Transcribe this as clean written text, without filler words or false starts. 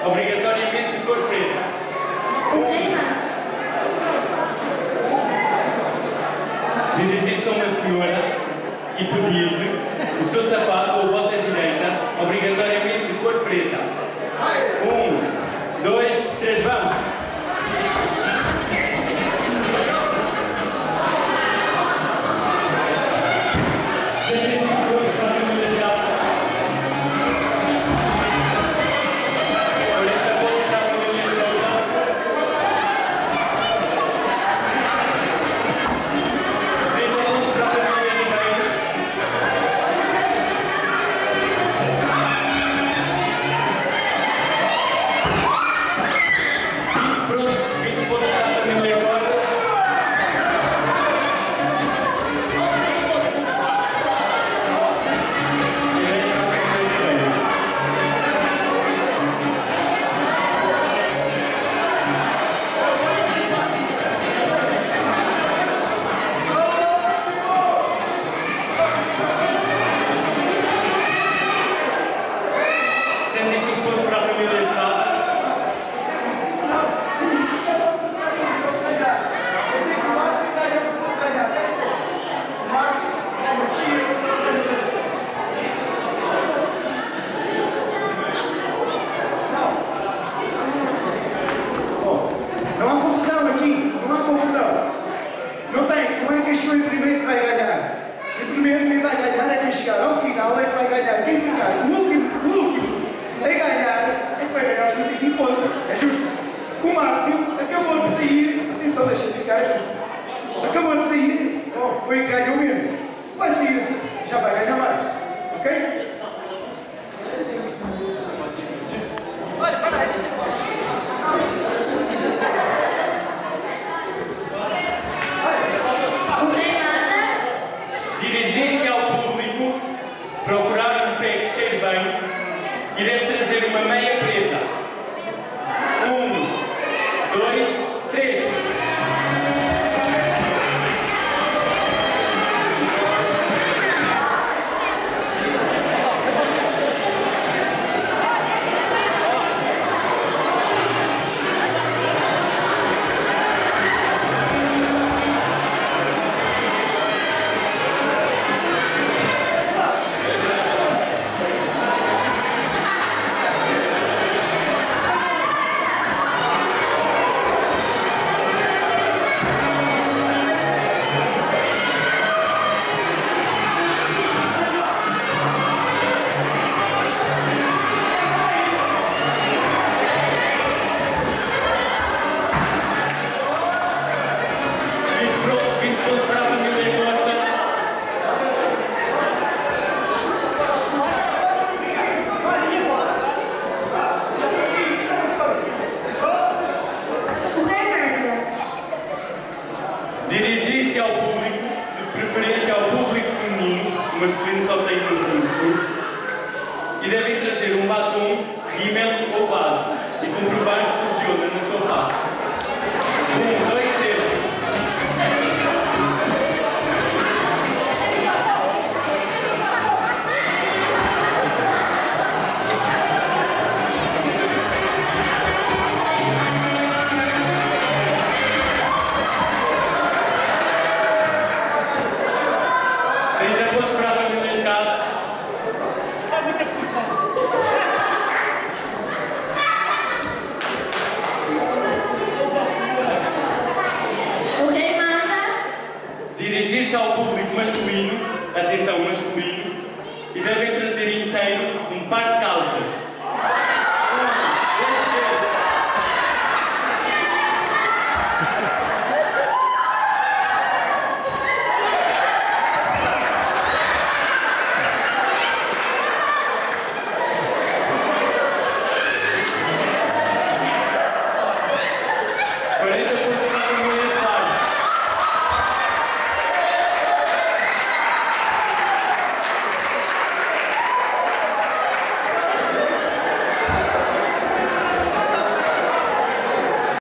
obrigatoriamente de cor preta. Dirigir-se a uma senhora e pedir-lhe o seu sapato ou bota direita, obrigatoriamente de cor preta. 1, 2, 3, vamos! Dirigir-se ao público, procurar um pé que cheire bem e deve trazer uma meia preta. 1, 2, 3. Dirigir-se ao público, de preferência ao público feminino, o masculino só tem um curso, e devem trazer um batom, rímel ou base e comprovar que funciona na sua face. 1, 2, 3. Dirigir-se ao público masculino, atenção masculino, e devem trazer inteiro um par de calças.